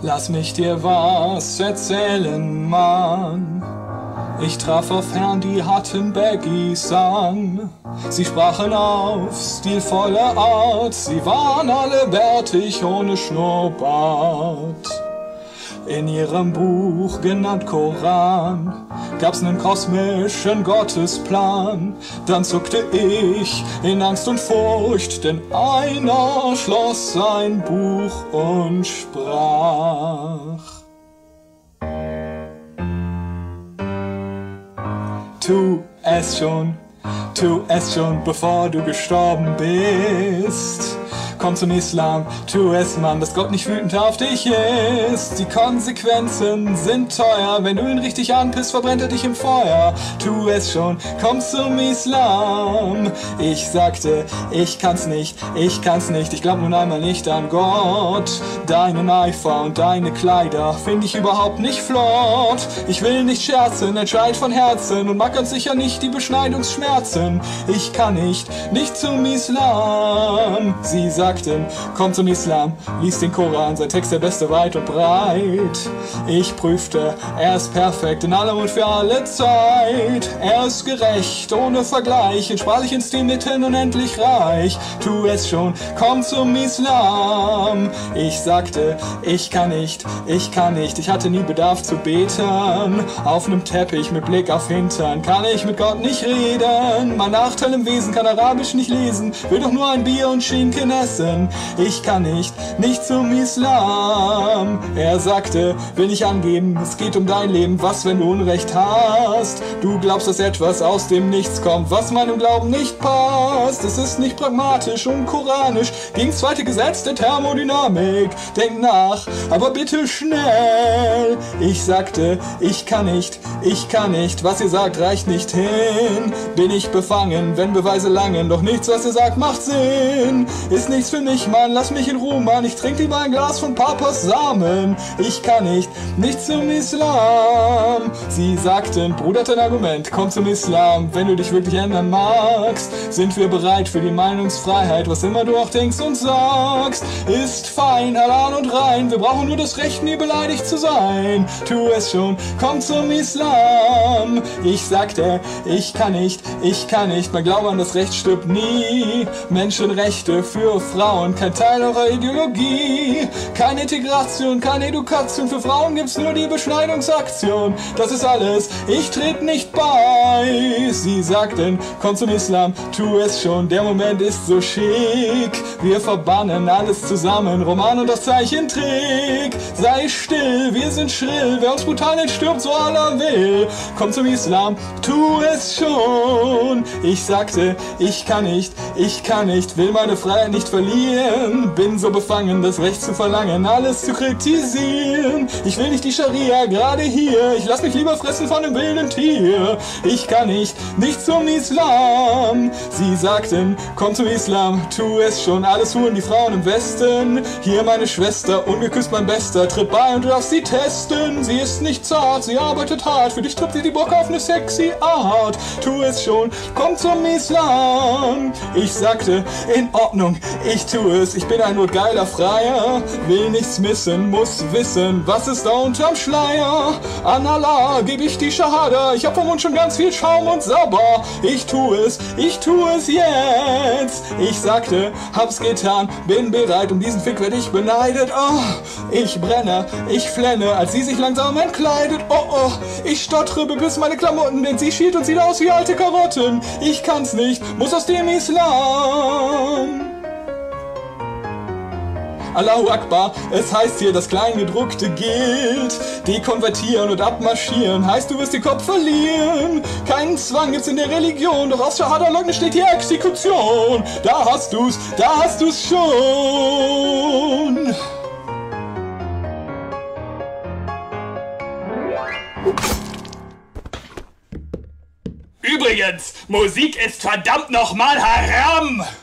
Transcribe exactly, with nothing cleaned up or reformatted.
Lass mich dir was erzählen, Mann. Ich traf auf Herren, die hatten Baggies an. Sie sprachen auf stilvolle Art, sie waren alle bärtig ohne Schnurrbart. In ihrem Buch, genannt Koran, gab's nen kosmischen Gottesplan. Dann zuckte ich in Angst und Furcht, denn einer schloss sein Buch und sprach: Tu es schon, tu es schon, bevor du gestorben bist. Komm zum Islam, tu es, Mann, dass Gott nicht wütend auf dich ist. Die Konsequenzen sind teuer, wenn du ihn richtig anpisst, verbrennt er dich im Feuer. Tu es schon, komm zum Islam. Ich sagte, ich kann's nicht, ich kann's nicht, ich glaub nun einmal nicht an Gott. Deinen Eifer und deine Kleider find ich überhaupt nicht flott. Ich will nicht scherzen, entscheid von Herzen und mag ganz sicher nicht die Beschneidungsschmerzen. Ich kann nicht, nicht zum Islam. Sie sagt, komm zum Islam, lies den Koran, sein Text der beste weit und breit. Ich prüfte, er ist perfekt in allem und für alle Zeit. Er ist gerecht, ohne Vergleich, in sprachlichen Stilmitteln unendlich reich. Tu es schon, komm zum Islam. Ich sagte, ich kann nicht, ich kann nicht, ich hatte nie Bedarf zu beten. Auf nem Teppich mit Blick auf Hintern kann ich mit Gott nicht reden. Mein Nachteil im Wesen, kann Arabisch nicht lesen, will doch nur ein Bier und Schinken essen. Ich kann nicht, nicht zum Islam. Er sagte, will nicht angeben, es geht um dein Leben, was, wenn du Unrecht hast? Du glaubst, dass etwas aus dem Nichts kommt, was meinem Glauben nicht passt. Es ist nicht pragmatisch und koranisch, gegen das zweite Gesetz der Thermodynamik. Denk nach, aber bitte schnell. Ich sagte, ich kann nicht, ich kann nicht, was ihr sagt, reicht nicht hin. Bin ich befangen, wenn Beweise langen, doch nichts, was ihr sagt, macht Sinn. Ist nichts für mich, Mann, lass mich in Ruhe, Mann. Ich trink lieber ein Glas von Papas Samen. Ich kann nicht, nicht zum Islam. Sie sagten, Bruder hat ein Argument, komm zum Islam. Wenn du dich wirklich ändern magst, sind wir bereit für die Meinungsfreiheit. Was immer du auch denkst und sagst, ist fein, halal und rein. Wir brauchen nur das Recht, nie beleidigt zu sein. Tu es schon, komm zum Islam. Ich sagte, ich kann nicht, ich kann nicht. Mein Glaube an das Recht stirbt nie. Menschenrechte für Frauen, kein Teil eurer Ideologie. Keine Integration, keine Edukation. Für Frauen gibt's nur die Beschneidungsaktion. Das ist alles, ich trete nicht bei. Sie sagten, komm zum Islam, tu es schon. Der Moment ist so schick. Wir verbannen alles zusammen. Roman und das Zeichentrick. Sei still, wir sind schrill. Wer uns brutal nicht stirbt, so Allah will. Komm zum Islam, tu es schon. Ich sagte, ich kann nicht, ich kann nicht, will meine Freiheit nicht verlieren. Bin so befangen, das Recht zu verlangen, alles zu kritisieren. Ich will nicht die Scharia, gerade hier. Ich lass mich lieber fressen von einem wilden Tier. Ich kann nicht, nicht zum Islam. Sie sagten, komm zum Islam, tu es schon. Alles Huren, die Frauen im Westen. Hier meine Schwester, ungeküsst mein Bester. Tritt bei und du darfst sie testen. Sie ist nicht zart, sie arbeitet hart. Für dich tritt sie die Bock auf eine sexy Art. Tu es schon, komm zum Islam. Ich sagte, in Ordnung, ich tu es. Ich bin ein notgeiler Freier. Will nichts missen, muss wissen, was ist da unterm Schleier. An Allah geb ich die Schahada. Ich hab vom Mund schon ganz viel Schaum und Sabber. Ich tu es, ich tu es jetzt. Ich sagte, hab's getan, bin bereit. Um diesen Fick werd ich beneidet. Oh, ich brenne, ich flenne, als sie sich langsam entkleidet. Oh, oh, ich stottere, bebiss meine Klamotten, denn sie schielt und sieht aus wie alte Karotten. Ich kann's nicht, muss aus dem Islam. Allahu Akbar, es heißt hier, das Kleingedruckte gilt. Dekonvertieren und abmarschieren heißt, du wirst den Kopf verlieren. Keinen Zwang gibt's in der Religion, doch aus Shahada leugnen steht die Exekution. Da hast du's, da hast du's schon. Übrigens, Musik ist verdammt nochmal haram!